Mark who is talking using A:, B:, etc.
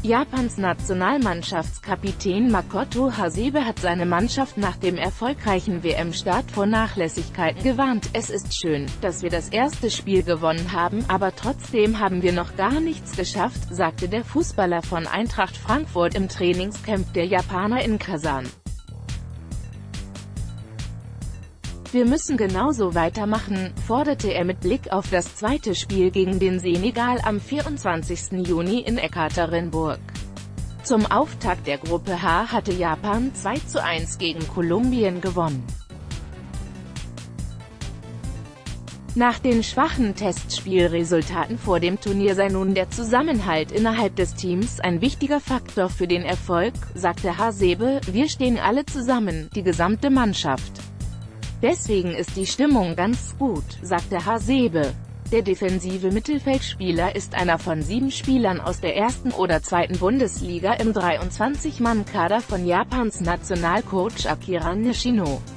A: Japans Nationalmannschaftskapitän Makoto Hasebe hat seine Mannschaft nach dem erfolgreichen WM-Start vor Nachlässigkeiten gewarnt. Es ist schön, dass wir das erste Spiel gewonnen haben, aber trotzdem haben wir noch gar nichts geschafft, sagte der Fußballer von Eintracht Frankfurt im Trainingscamp der Japaner in Kasan. Wir müssen genauso weitermachen, forderte er mit Blick auf das zweite Spiel gegen den Senegal am 24. Juni in Ekaterinburg. Zum Auftakt der Gruppe H hatte Japan 2:1 gegen Kolumbien gewonnen. Nach den schwachen Testspielresultaten vor dem Turnier sei nun der Zusammenhalt innerhalb des Teams ein wichtiger Faktor für den Erfolg, sagte Hasebe. Wir stehen alle zusammen, die gesamte Mannschaft. Deswegen ist die Stimmung ganz gut, sagte Hasebe. Der defensive Mittelfeldspieler ist einer von 7 Spielern aus der ersten oder zweiten Bundesliga im 23-Mann-Kader von Japans Nationalcoach Akira Nishino.